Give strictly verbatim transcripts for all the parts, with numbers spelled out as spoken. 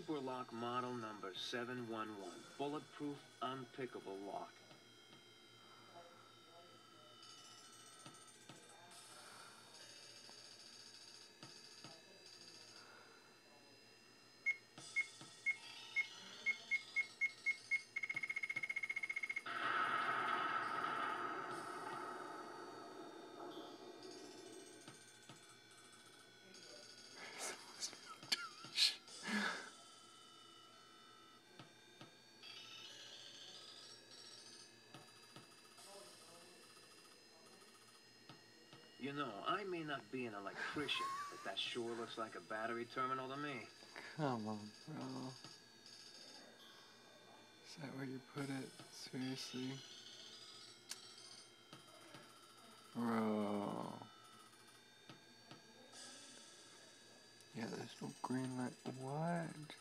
Super lock model number seven one one. Bulletproof, unpickable lock. You know, I may not be an electrician, but that sure looks like a battery terminal to me. Come on, bro. Is that where you put it? Seriously? Bro. Yeah, there's no green light. What?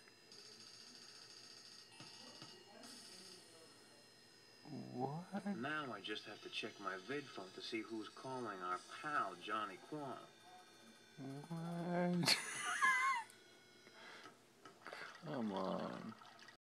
What? Now I just have to check my vid phone to see who's calling our pal, Johnny Quan. What? Come on.